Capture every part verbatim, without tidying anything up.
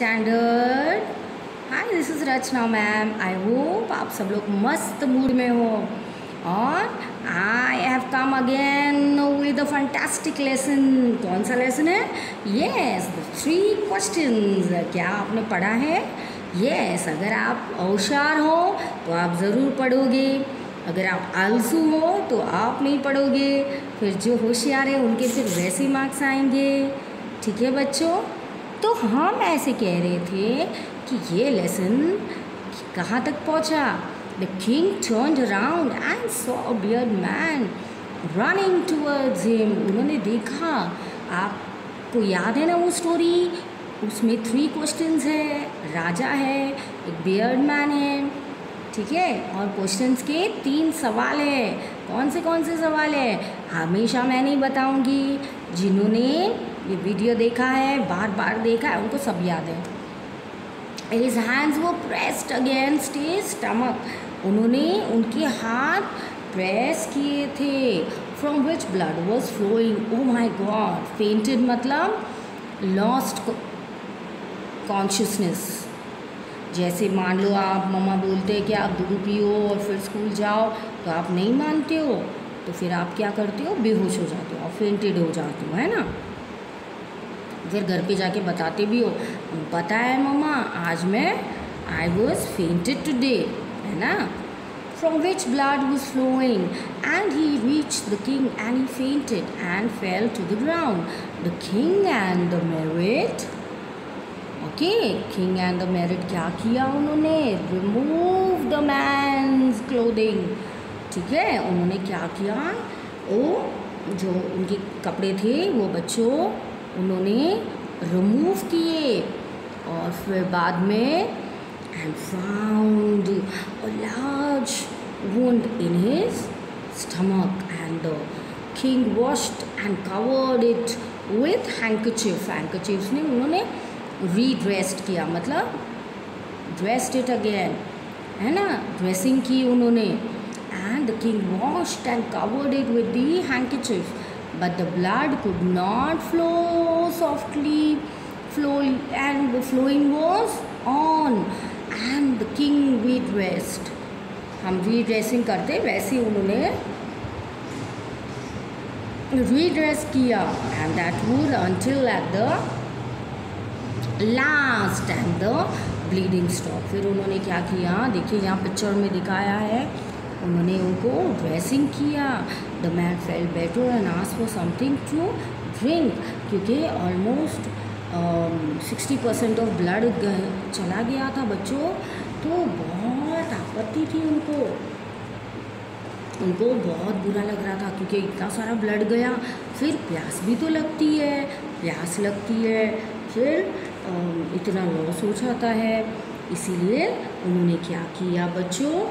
Standard. Hi, this is Rachana ma'am. I hope आप सब लोग मस्त मूड में हो और I have come again with a fantastic lesson. कौन सा लेसन है? Yes, the three questions. क्या आपने पढ़ा है? यस, अगर आप होशियार हो तो आप ज़रूर पढ़ोगे, अगर आप आलसू हो तो आप नहीं पढ़ोगे। फिर जो होशियार है उनके फिर वैसे मार्क्स आएंगे। ठीक है बच्चों, तो हम ऐसे कह रहे थे कि ये लेसन कहाँ तक पहुँचा। The king turned around and saw a beard man running towards him. उन्होंने देखा, आपको याद है ना वो स्टोरी, उसमें थ्री क्वेश्चंस है, राजा है, एक बियर्ड मैन है, ठीक है, और क्वेश्चंस के तीन सवाल है। कौन से कौन से सवाल है हमेशा मैं नहीं बताऊंगी, जिन्होंने ये वीडियो देखा है, बार बार देखा है, उनको सब याद है। His hands were pressed against his stomach. उन्होंने उनके हाथ प्रेस किए थे। From which blood was flowing. Oh my God! Fainted मतलब lost consciousness। जैसे मान लो आप मम्मा बोलते हैं कि आप दूध पियो और फिर स्कूल जाओ, तो आप नहीं मानते हो, तो फिर आप क्या करते हो? बेहोश हो जाते हो और फेंटेड हो जाते हो, है ना। फिर घर पे जाके बताते भी हो, पता है मम्मा आज मैं आई वॉज फेंटेड टुडे, है ना। From which blood was flowing and he reached the king and he fainted and fell to the ground. The king and the married, okay, king and the married क्या किया उन्होंने? Remove the man's clothing. ठीक है, उन्होंने क्या किया, वो जो उनके कपड़े थे वो बच्चों उन्होंने रिमूव किए, और फिर बाद में and found a large wound in his stomach and the king washed and covered it with handkerchief. Handkerchief ने उन्होंने रीड्रेस्ड किया, मतलब ड्रेस्ड इट अगेन, है ना, ड्रेसिंग की उन्होंने। And the king washed and covered it with the handkerchief, but the blood could not flow softly, flow and the flowing was on, and the king redressed। हम रीड्रेसिंग करते वैसे उन्होंने रीड्रेस किया, and that would until at the last and the bleeding stopped। फिर उन्होंने क्या किया, देखिए यहाँ पिक्चर में दिखाया है, उन्होंने उनको ड्रेसिंग किया। The man felt better and asked for something to drink, क्योंकि almost sixty percent of blood चला गया था बच्चों, तो बहुत आपत्ति थी उनको उनको बहुत बुरा लग रहा था, क्योंकि इतना सारा ब्लड गया। फिर प्यास भी तो लगती है, प्यास लगती है, फिर uh, इतना लॉस हो जाता है। इसीलिए उन्होंने क्या किया बच्चों,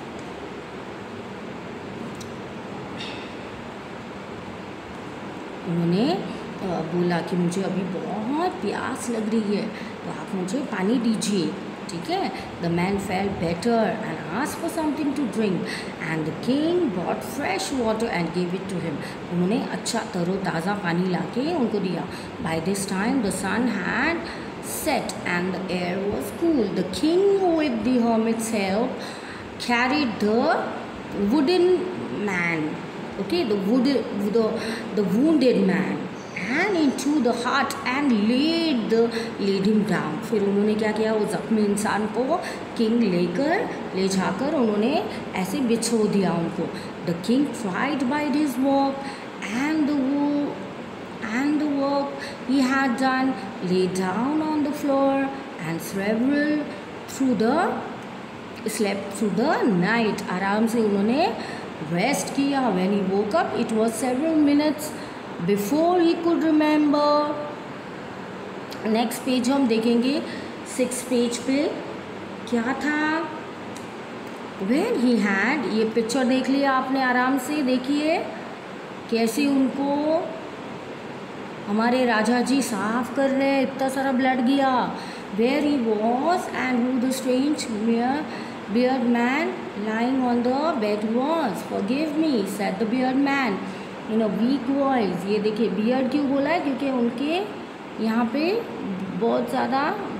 उन्होंने बोला कि मुझे अभी बहुत प्यास लग रही है, तो आप मुझे पानी दीजिए, ठीक है। The man felt better and asked for something to drink and the king bought fresh water and give it to him. उन्होंने अच्छा तरोताज़ा पानी लाके उनको दिया। By this time the sun had set and the air was cool. The king with the hermit's help carried the wooden man, okay, the wood, the the wounded man and into the hut and laid the laid him down। फिर उन्होंने क्या किया, वो जख्मी इंसान को king लेकर ले जाकर उन्होंने ऐसे बिछो दिया उनको। The king tried by his work and the and the work he had done lay down on the floor and several through the slept through the night। आराम से उन्होंने रेस्ट किया। when he woke up it was several minutes before he could remember। Next page हम देखेंगे, six page पे क्या था। when he had, ये पिक्चर देख लिया आपने, आराम से देखिए कैसे उनको हमारे राजा जी साफ कर रहे हैं, इतना सारा ब्लड गया। where he was and who the strange mere beard man lying on the bed was। forgive me said the beard man in a weak voice। ये देखिए बियर्ड क्यों बोला है, क्योंकि उनके यहाँ पे बहुत ज़्यादा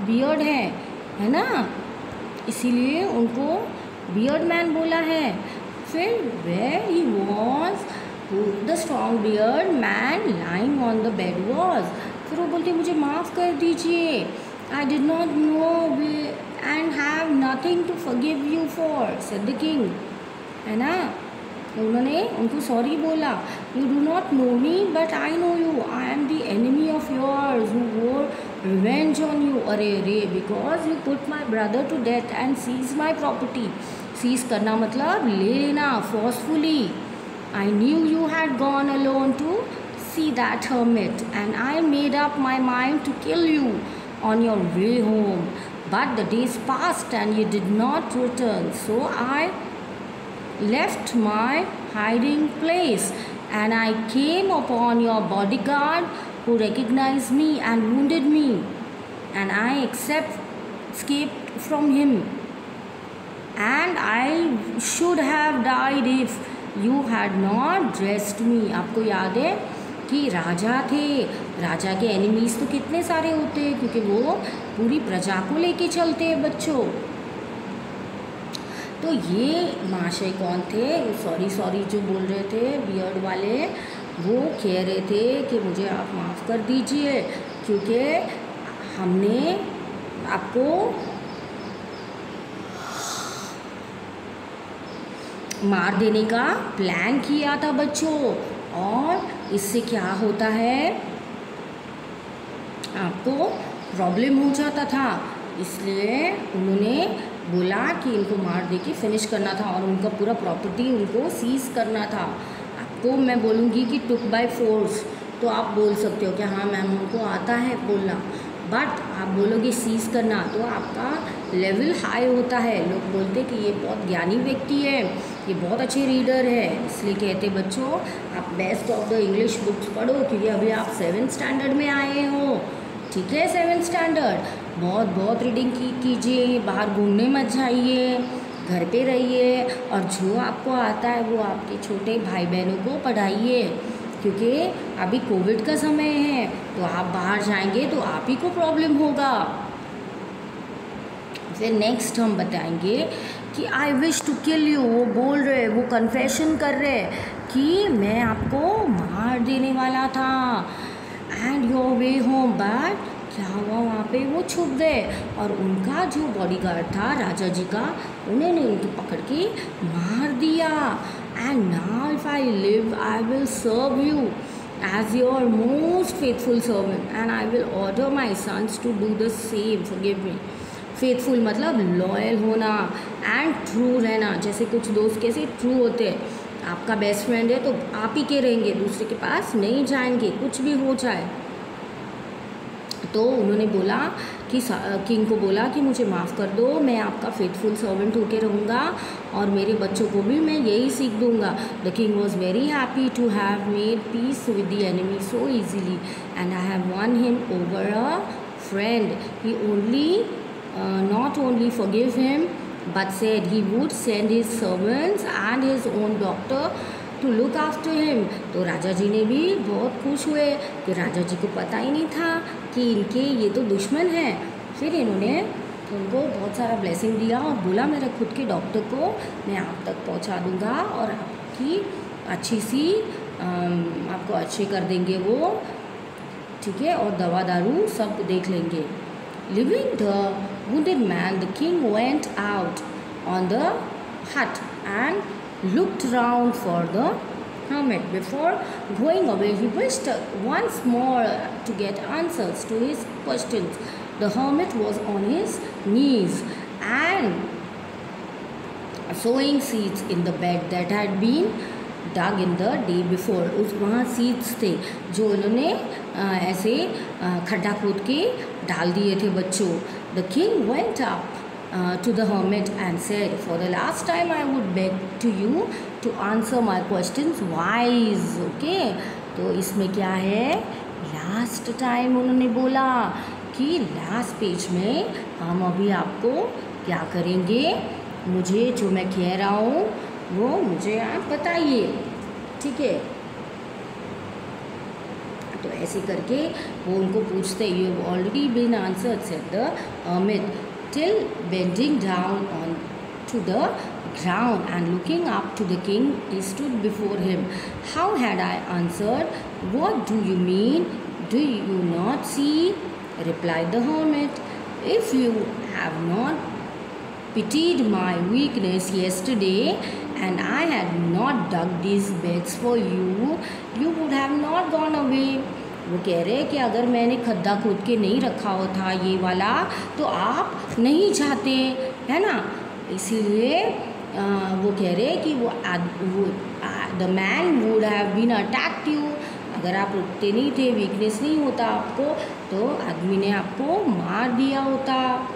बियर्ड है है ना, इसीलिए उनको बियर्ड मैन बोला है। फिर where he was the strong beard man lying on the bed was, फिर वो बोलते मुझे माफ़ कर दीजिए, I did not know and have nothing to forgive you for, said the king, है ना। उन्होंने उनको सॉरी बोला, you do not know me but I know you, I am the enemy of yours who vowed revenge on you, अरे अरे because you put my brother to death and seize my property, seize करना मतलब ले लेना forcefully. I knew you had gone alone to see that hermit and I made up my mind to kill you on your way home, but the days passed and you did not return, so I left my hiding place and I came upon your bodyguard who recognized me and wounded me, and I accept, escaped from him, and I should have died if you had not dressed me। आपको याद है कि राजा थे, राजा के enemies तो कितने सारे होते हैं क्योंकि वो पूरी प्रजा को लेके चलते हैं बच्चों। तो ये महाशय कौन थे, सॉरी सॉरी जो बोल रहे थे बियर्ड वाले, वो कह रहे थे कि मुझे आप माफ़ कर दीजिए क्योंकि हमने आपको मार देने का प्लान किया था बच्चों, और इससे क्या होता है आपको प्रॉब्लम हो जाता था, इसलिए उन्होंने बोला कि इनको मार दे के फिनिश करना था और उनका पूरा प्रॉपर्टी उनको सीज करना था। आपको मैं बोलूँगी कि टुक बाय फोर्स, तो आप बोल सकते हो कि हाँ मैम हमको आता है बोलना, बट आप बोलोगे सीज करना तो आपका लेवल हाई होता है। लोग बोलते कि ये बहुत ज्ञानी व्यक्ति है, ये बहुत अच्छे रीडर है, इसलिए कहते बच्चों आप best of the English books पढ़ो क्योंकि अभी आप सेवन्थ स्टैंडर्ड में आए हो, ठीक है। सेवन्थ स्टैंडर्ड बहुत बहुत रीडिंग की कीजिए, बाहर घूमने मत जाइए, घर पे रहिए, और जो आपको आता है वो आपके छोटे भाई बहनों को पढ़ाइए क्योंकि अभी कोविड का समय है, तो आप बाहर जाएंगे तो आप ही को प्रॉब्लम होगा। फिर नेक्स्ट हम बताएंगे कि I wish to kill you, वो बोल रहे, वो कन्फेशन कर रहे कि मैं आपको मार देने वाला था, and your way home, but क्या हुआ वहाँ पे वो छुप गए, और उनका जो बॉडीगार्ड था राजा जी का, उन्होंने उनको पकड़ के मार दिया। And now if I live I will serve you as your most faithful servant and I will order my sons to do the same, forgive me. Faithful मतलब लॉयल होना एंड ट्रू रहना, जैसे कुछ दोस्त कैसे ट्रू होते हैं, आपका बेस्ट फ्रेंड है तो आप ही के रहेंगे, दूसरे के पास नहीं जाएंगे कुछ भी हो जाए। तो उन्होंने बोला कि किंग को बोला कि मुझे माफ़ कर दो, मैं आपका फेथफुल सर्वेंट होके रहूँगा और मेरे बच्चों को भी मैं यही सीख दूँगा। The king was very happy to have made peace with the enemy so easily and I have won him over a friend, he only not only forgive him but said he would send his servants and his own doctor to look after him। तो राजा जी ने भी बहुत खुश हुए कि राजा जी को पता ही नहीं था कि इनके ये तो दुश्मन हैं। फिर इन्होंने उनको बहुत सारा ब्लेसिंग दिया और बोला मेरे खुद के डॉक्टर को मैं आप तक पहुंचा दूंगा और आपकी अच्छी सी आपको अच्छे कर देंगे वो, ठीक है, और दवा दारू सब देख लेंगे। Leaving the wounded man, the king went out on the hut and looked round for the hermit. Before going away, he wished once more to get answers to his questions. The hermit was on his knees and sowing seeds in the bed that had been dug in the day before। उस वहाँ seeds थे जो उन्होंने ऐसे खड्डा खोद के डाल दिए थे बच्चों। The king went up to the hermit and said, for the last time I would beg to you to answer my questions wise। Okay, तो इसमें क्या है, लास्ट टाइम उन्होंने बोला कि लास्ट पेज में हम अभी आपको क्या करेंगे, मुझे जो मैं कह रहा हूँ वो मुझे आप बताइए, ठीक है। तो ऐसे करके वो उनको पूछते, you have already been answered said the hermit, till bending down on to the ground and looking up to the king, he stood before him. How had I answered? What do you mean? Do you not see? Replied the hermit. If you have not pitied my weakness yesterday and I had not dug these beds for you, you would have not gone away. वो कह रहे हैं कि अगर मैंने खड्डा खोद के नहीं रखा हो था ये वाला तो आप नहीं जाते, है ना। इसीलिए वो कह रहे हैं कि वो वो the man would have been attacked you, अगर आप रुकते नहीं थे, वीकनेस नहीं होता आपको, तो आदमी ने आपको मार दिया होता।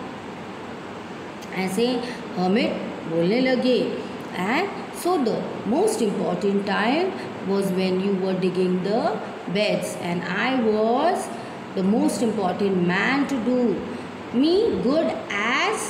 ऐसे हर्मिट बोलने लगे। And so the most important time was when you were digging the beds and I was the most important man to do me good as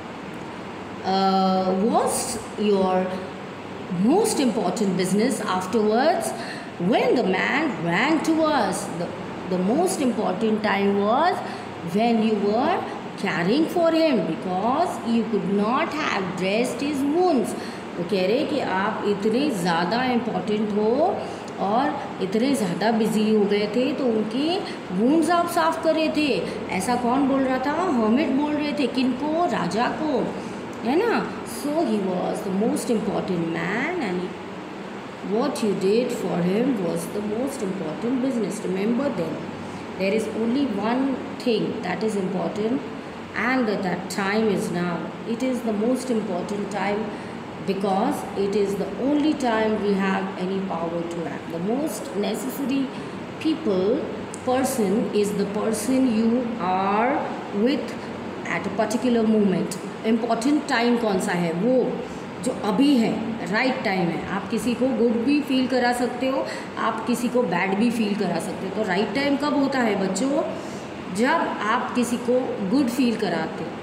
was your most important business afterwards when the man ran to us. The, the most important time was when you were caring for him because you could not have dressed his wounds. वो कह रहे कि आप इतने ज़्यादा important हो और इतने ज़्यादा बिजी हो गए थे तो उनके वूंड्स आप साफ कर रहे थे। ऐसा कौन बोल रहा था? हर्मिट बोल रहे थे। किनको? राजा को, है ना। So he was the most important man and what you did for him was the most important business. Remember then, there is only one thing that is important and that time is now. It is the most important time because it is the only time we have any power to act. The most necessary people, person is the person you are with at a particular moment. Important time कौन सा है? वो जो अभी है, right time है। आप किसी को गुड भी फील करा सकते हो, आप किसी को बैड भी फील करा सकते हो। तो राइट टाइम कब होता है बच्चों? जब आप किसी को गुड फील कराते हो।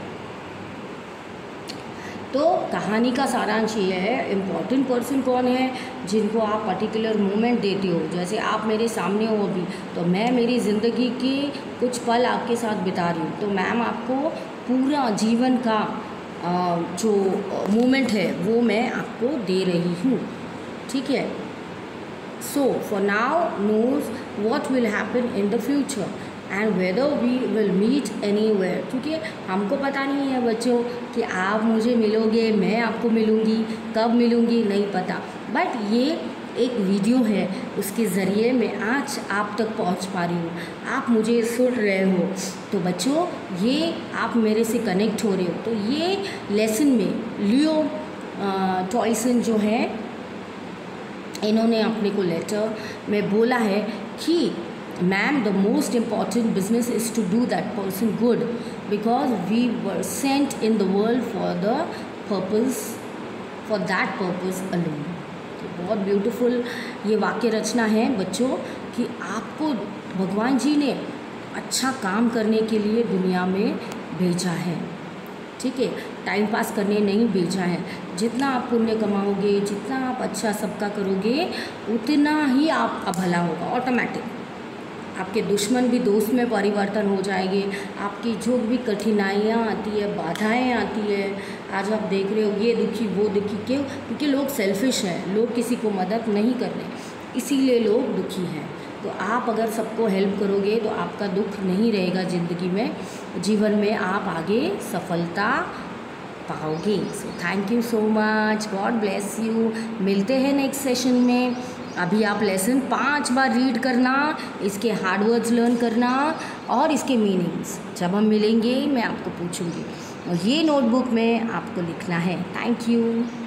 तो कहानी का सारांश ये है, इम्पॉर्टेंट पर्सन कौन है? जिनको आप पर्टिकुलर मोमेंट देते हो। जैसे आप मेरे सामने हो अभी, तो मैं मेरी ज़िंदगी के कुछ पल आपके साथ बिता रही हूँ, तो मैम आपको पूरा जीवन का जो मोमेंट है वो मैं आपको दे रही हूँ, ठीक है। So for now knows what will happen in the future and whether we will meet anywhere, क्योंकि हमको पता नहीं है बच्चों कि आप मुझे मिलोगे, मैं आपको मिलूँगी, कब मिलूँगी नहीं पता। बट ये एक वीडियो है, उसके ज़रिए मैं आज आप तक पहुंच पा रही हूँ, आप मुझे सुन रहे हो। तो बच्चों ये आप मेरे से कनेक्ट हो रहे हो। तो ये लेसन में लियो टॉयसन जो है, इन्होंने अपने को लेटर में बोला है कि ma'am the most important business is to do that person good because we were sent in the world for the purpose for that purpose alone. बहुत ब्यूटीफुल ये वाक्य रचना है बच्चों कि आपको भगवान जी ने अच्छा काम करने के लिए दुनिया में भेजा है, ठीक है, टाइम पास करने नहीं भेजा है। जितना आप पुण्य कमाओगे, जितना आप अच्छा सबका करोगे, उतना ही आपका भला होगा ऑटोमेटिक। आपके दुश्मन भी दोस्त में परिवर्तन हो जाएंगे। आपकी जो भी कठिनाइयाँ आती है, बाधाएं आती है, आज आप देख रहे हो ये दुखी वो दुखी, क्यों? क्योंकि लोग सेल्फिश हैं, लोग किसी को मदद नहीं कर रहे, इसीलिए लोग दुखी हैं। तो आप अगर सबको हेल्प करोगे तो आपका दुख नहीं रहेगा ज़िंदगी में, जीवन में आप आगे सफलता पाओगे। So thank you so much, God bless you. मिलते हैं नेक्स्ट सेशन में। अभी आप लेसन पांच बार रीड करना, इसके हार्ड वर्ड्स लर्न करना और इसके मीनिंग्स। जब हम मिलेंगे मैं आपको पूछूंगी और ये नोटबुक में आपको लिखना है। Thank you.